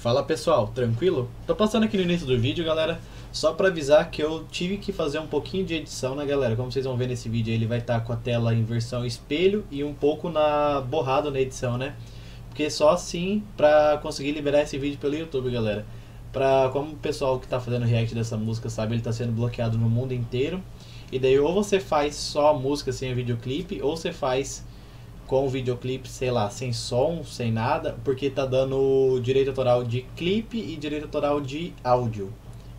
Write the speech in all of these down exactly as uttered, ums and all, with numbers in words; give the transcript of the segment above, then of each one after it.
Fala pessoal, tranquilo? Tô passando aqui no início do vídeo, galera, só pra avisar que eu tive que fazer um pouquinho de edição, né, galera? Como vocês vão ver nesse vídeo, ele vai estar com a tela em versão espelho e um pouco na borrado na edição, né? Porque só assim pra conseguir liberar esse vídeo pelo YouTube, galera. Pra, como o pessoal que tá fazendo react dessa música sabe, ele tá sendo bloqueado no mundo inteiro. E daí ou você faz só a música sem o videoclipe, ou você faz com o videoclipe, sei lá, sem som, sem nada, porque tá dando direito autoral de clipe e direito autoral de áudio.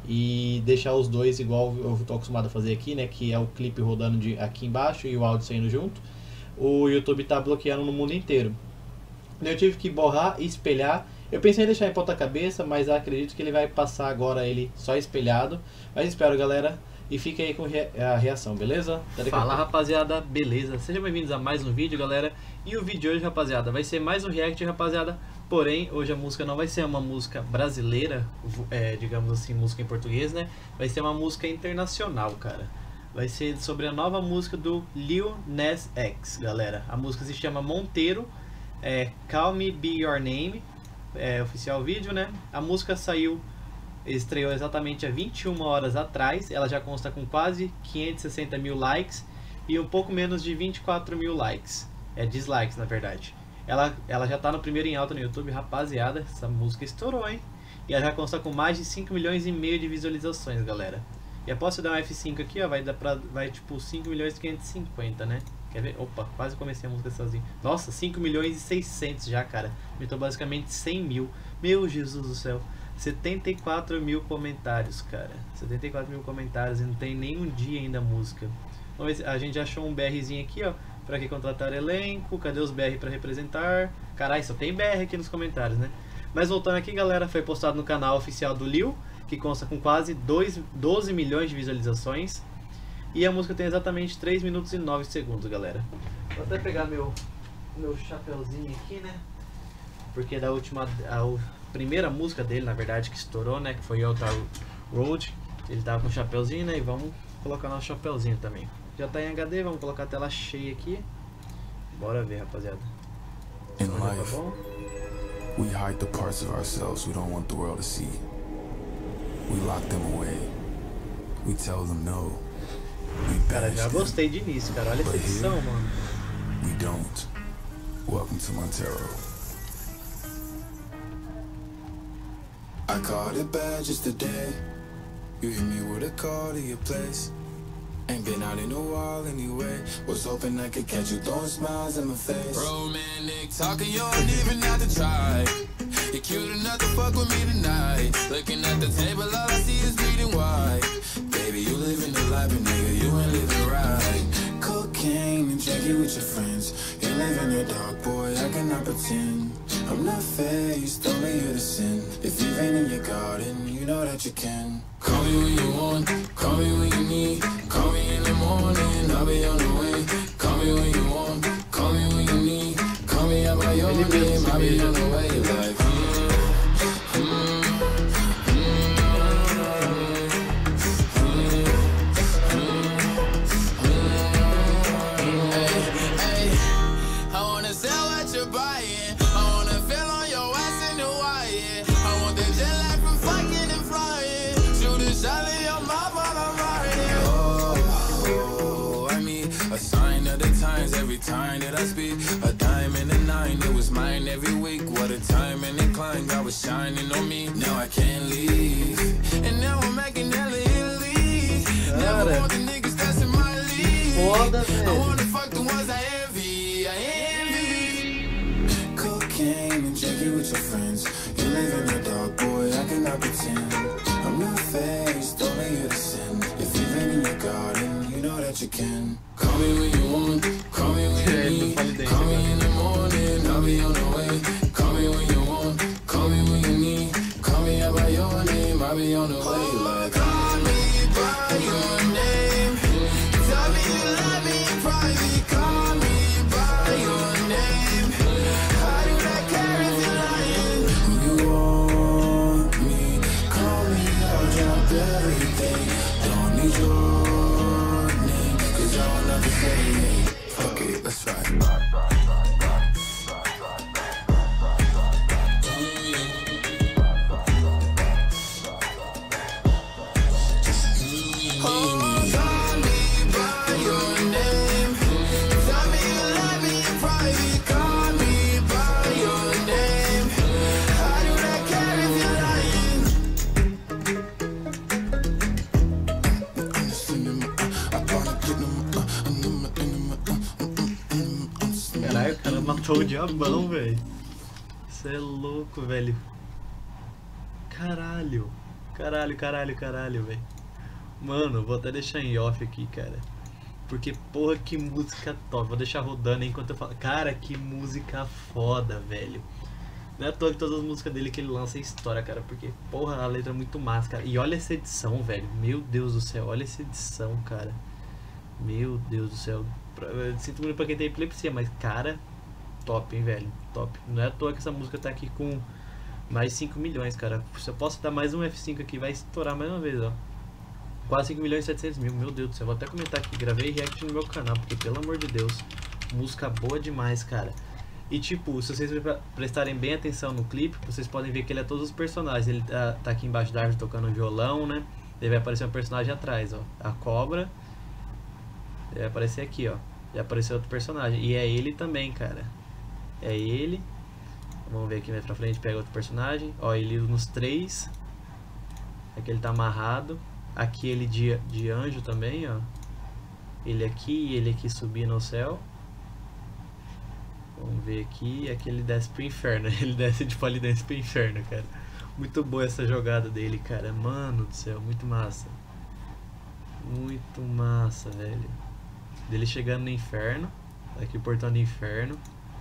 E deixar os dois igual eu tô acostumado a fazer aqui, né, que é o clipe rodando de aqui embaixo e o áudio saindo junto. O YouTube tá bloqueando no mundo inteiro. Eu tive que borrar e espelhar. Eu pensei em deixar em ponta cabeça, mas acredito que ele vai passar agora ele só espelhado. Mas espero, galera. E fica aí com a reação, beleza? Fala, rapaziada, beleza? Sejam bem-vindos a mais um vídeo, galera. E o vídeo de hoje, rapaziada, vai ser mais um react, rapaziada. Porém, hoje a música não vai ser uma música brasileira, é, digamos assim, música em português, né? Vai ser uma música internacional, cara. Vai ser sobre a nova música do Lil Nas X, galera. A música se chama Monteiro, é Call Me By Your Name, é oficial vídeo, né? A música saiu... estreou exatamente há vinte e uma horas atrás. Ela já consta com quase quinhentos e sessenta mil likes e um pouco menos de vinte e quatro mil likes, é dislikes na verdade. Ela, ela já tá no primeiro em alta no YouTube, rapaziada. Essa música estourou, hein? E ela já consta com mais de cinco milhões e meio de visualizações, galera. E após eu dar um F cinco aqui, ó, vai dar pra, vai tipo cinco milhões e quinhentos e cinquenta, né? Quer ver? Opa, quase comecei a música sozinho. Nossa, cinco milhões e seiscentos já, cara. Aumentou basicamente cem mil. Meu Jesus do céu. setenta e quatro mil comentários, cara. setenta e quatro mil comentários e não tem nem um dia ainda a música. Vamos ver, a gente achou um BRzinho aqui, ó. Pra que contratar elenco? Cadê os B R pra representar? Caralho, só tem B R aqui nos comentários, né? Mas voltando aqui, galera, foi postado no canal oficial do Lil, que consta com quase doze milhões de visualizações. E a música tem exatamente três minutos e nove segundos, galera. Vou até pegar meu, meu chapeuzinho aqui, né? Porque da última... A, primeira música dele, na verdade, que estourou, né, que foi Outer Road, ele tava com o chapeuzinho, né, e vamos colocar nosso chapeuzinho também. Já tá em H D, vamos colocar a tela cheia aqui. Bora ver, rapaziada. In life, we hide the parts of ourselves we don't want the world to see. We lock them away. We tell them no. Cara, já gostei de início, cara. Olha essa edição, mano. We don't. Welcome to Montero. I caught it bad just today. You hit me with a call to your place. Ain't been out in a while anyway. Was hoping I could catch you throwing smiles in my face. Romantic talking, you don't even have to try. You're cute enough to fuck with me tonight. Looking at the table, all I see is bleeding white. Baby, you living the life, but nigga, you ain't living right. Cocaine and drinking with your friends. You live in your dark, boy, I cannot pretend. I'm not faced, only here to sin. If you ain't in your garden, you know that you can. Call me when you want, call me when you need. Call me in the morning, I'll be on the way. Call me when you want, call me when you need. Call me out by your name, I'll be on the way. Like, mm, mm, mm, hey, hey, I wanna sell what you're buying. Every time that I speak, a dime and a nine, it was mine every week. What a time and incline, God was shining on me. Now I can't leave, and now I'm making hella Italy. Never want the niggas that's in my league. I wanna fuck the ones I envy, I envy. Cocaine and drinking with your friends. You live in the dark, boy, I cannot pretend. I'm not faced, only here to sin. If you've been in your garden, you know that you can. Call me when you want, call me when you need. Call me in the morning, I'll be on the way. Call me when you want, call me when you need. Call me out by your name, I'll be on the way. Like, call me by your name. Tell me you love me in private. Call me by your name. I do not care if you're lying. When you want me, call me, I'll drop everything. Don't need your fuck it, let's ride. Tô o diabão, velho. Isso é louco, velho. Caralho. Caralho, caralho, caralho, velho. Mano, vou até deixar em off aqui, cara. Porque, porra, que música top. Vou deixar rodando enquanto eu falo. Cara, que música foda, velho. Não é à toa que todas as músicas dele que ele lança é história, cara. Porque, porra, a letra é muito massa, cara. E olha essa edição, velho. Meu Deus do céu, olha essa edição, cara. Meu Deus do céu. Eu sinto muito pra quem tem epilepsia, mas, cara, top, hein, velho. Top. Não é à toa que essa música tá aqui com mais cinco milhões, cara. Se eu posso dar mais um F cinco aqui, vai estourar mais uma vez, ó. Quase cinco milhões e setecentos mil, meu Deus do céu. Vou até comentar aqui, gravei react no meu canal, porque pelo amor de Deus, música boa demais, cara. E tipo, se vocês prestarem bem atenção no clipe, vocês podem ver que ele é todos os personagens. Ele tá, tá aqui embaixo da árvore tocando violão, né? Ele vai aparecer um personagem atrás, ó. A cobra. Ele vai aparecer aqui, ó. E apareceu outro personagem. E é ele também, cara. É ele. Vamos ver aqui mais pra frente, pega outro personagem. Ó, ele nos três. Aqui ele tá amarrado. Aqui ele de, de anjo também, ó. Ele aqui e ele aqui subindo ao céu. Vamos ver aqui. Aqui ele desce pro inferno. Ele desce de ali desce pro inferno, cara. Muito boa essa jogada dele, cara. Mano do céu, muito massa. Muito massa, velho. Dele chegando no inferno. Aqui o portão do inferno.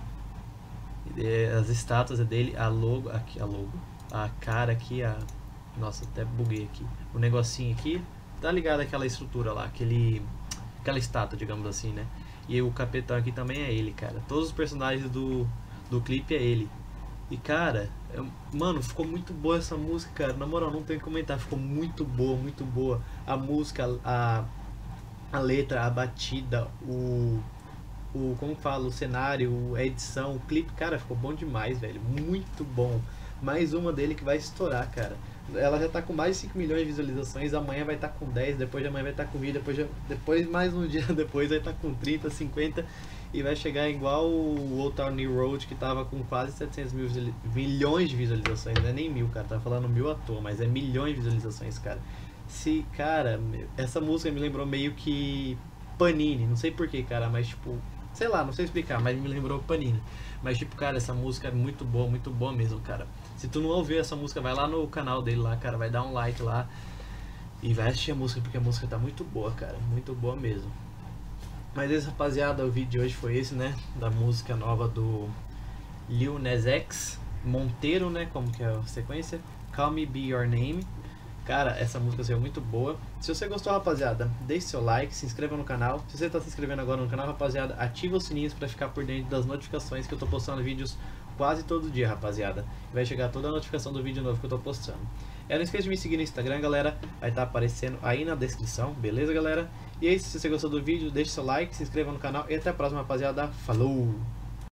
E as estátuas é dele. A logo. Aqui a logo. A cara aqui, a... Nossa, até buguei aqui. O negocinho aqui, tá ligado àquela estrutura lá, aquele, aquela estátua, digamos assim, né? E o capitão aqui também é ele, cara. Todos os personagens do, do clipe é ele. E, cara, eu, mano, ficou muito boa essa música, cara. Na moral, não tem o que comentar. Ficou muito boa, muito boa. A música, a, a letra, a batida, o... o como fala, o cenário, a edição, o clipe, cara, ficou bom demais, velho. Muito bom. Mais uma dele que vai estourar, cara. Ela já tá com mais de cinco milhões de visualizações, amanhã vai estar tá com dez, depois de amanhã vai estar tá com vinte, depois, depois mais um dia depois vai estar tá com trinta, cinquenta e vai chegar igual o Old Town New Road, que tava com quase setecentos mil milhões de visualizações, não é nem mil, cara, tá falando mil à toa, mas é milhões de visualizações, cara. Se, cara, essa música me lembrou meio que Panini, não sei porquê, cara, mas tipo, sei lá, não sei explicar, mas me lembrou Panini. Mas tipo, cara, essa música é muito boa, muito boa mesmo, cara. Se tu não ouviu essa música, vai lá no canal dele lá, cara, vai dar um like lá e vai assistir a música, porque a música tá muito boa, cara, muito boa mesmo. Mas esse, rapaziada, o vídeo de hoje foi esse, né, da música nova do Lil Nas X, Monteiro, né, como que é a sequência, Call Me Be Your Name. Cara, essa música saiu muito boa. Se você gostou, rapaziada, deixe seu like, se inscreva no canal. Se você está se inscrevendo agora no canal, rapaziada, ativa os sininhos para ficar por dentro das notificações, que eu tô postando vídeos quase todo dia, rapaziada. Vai chegar toda a notificação do vídeo novo que eu tô postando. E não esqueça de me seguir no Instagram, galera. Vai estar aparecendo aí na descrição, beleza, galera? E aí, se você gostou do vídeo, deixe seu like, se inscreva no canal e até a próxima, rapaziada. Falou!